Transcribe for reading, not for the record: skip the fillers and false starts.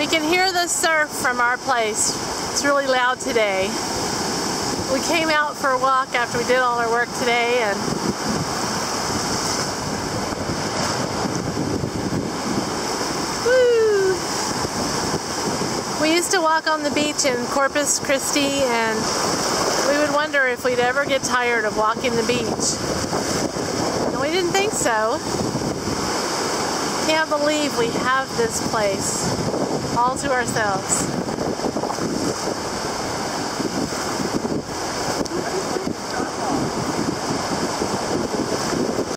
We can hear the surf from our place. It's really loud today. We came out for a walk after we did all our work today, and woo! We used to walk on the beach in Corpus Christi, and we would wonder if we'd ever get tired of walking the beach. And we didn't think so. Can't believe we have this place all to ourselves.